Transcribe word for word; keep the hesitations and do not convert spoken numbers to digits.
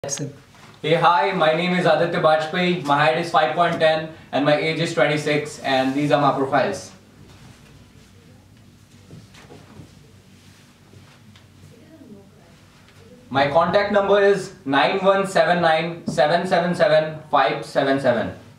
Hey, hi, my name is Aditya Bajpaye, my height is five point one zero and my age is twenty-six, and these are my profiles. My contact number is nine one seven nine seven seven seven five seven seven.